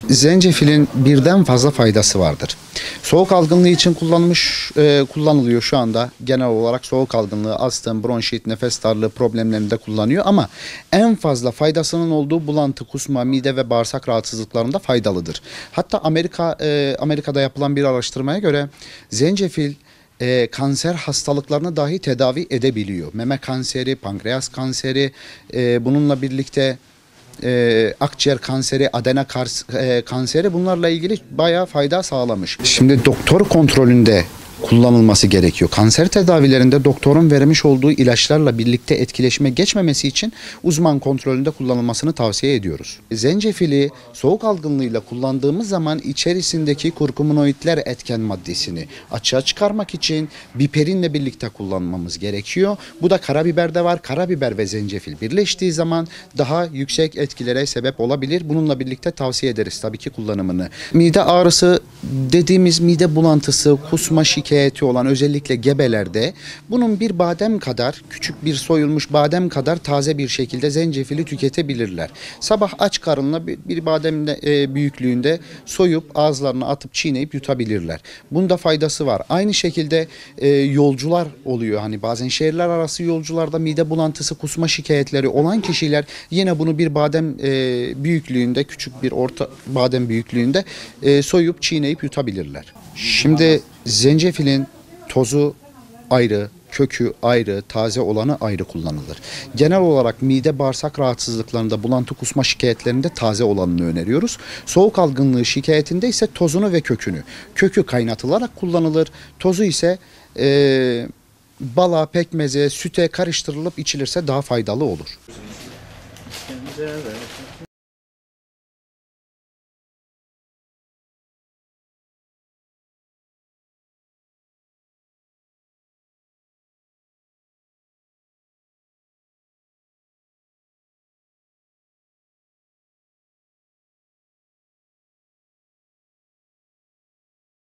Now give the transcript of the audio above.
Zencefilin birden fazla faydası vardır. Soğuk algınlığı için kullanılıyor şu anda. Genel olarak soğuk algınlığı, astım, bronşit, nefes darlığı problemlerinde kullanıyor ama en fazla faydasının olduğu bulantı, kusma, mide ve bağırsak rahatsızlıklarında faydalıdır. Hatta Amerika'da yapılan bir araştırmaya göre zencefil kanser hastalıklarını dahi tedavi edebiliyor. Meme kanseri, pankreas kanseri, bununla birlikte akciğer kanseri, adena kanseri, bunlarla ilgili bayağı fayda sağlamış. Şimdi doktor kontrolünde kullanılması gerekiyor. Kanser tedavilerinde doktorun vermiş olduğu ilaçlarla birlikte etkileşime geçmemesi için uzman kontrolünde kullanılmasını tavsiye ediyoruz. Zencefili soğuk algınlığıyla kullandığımız zaman içerisindeki kurkuminoidler etken maddesini açığa çıkarmak için biperinle birlikte kullanmamız gerekiyor. Bu da karabiberde var. Karabiber ve zencefil birleştiği zaman daha yüksek etkilere sebep olabilir. Bununla birlikte tavsiye ederiz tabii ki kullanımını. Mide ağrısı dediğimiz mide bulantısı, kusma şikayeti olan özellikle gebelerde bunun bir badem kadar, küçük bir soyulmuş badem kadar taze bir şekilde zencefili tüketebilirler. Sabah aç karınla bir badem büyüklüğünde soyup ağızlarına atıp çiğneyip yutabilirler. Bunda faydası var. Aynı şekilde yolcular oluyor. Hani bazen şehirler arası yolcularda mide bulantısı, kusma şikayetleri olan kişiler yine bunu bir badem büyüklüğünde, küçük bir orta badem büyüklüğünde soyup çiğneyip yutabilirler. Şimdi zencefilin tozu ayrı, kökü ayrı, taze olanı ayrı kullanılır. Genel olarak mide bağırsak rahatsızlıklarında, bulantı kusma şikayetlerinde taze olanını öneriyoruz. Soğuk algınlığı şikayetinde ise tozunu ve kökünü. Kökü kaynatılarak kullanılır. Tozu ise bala, pekmeze, süte karıştırılıp içilirse daha faydalı olur. Evet.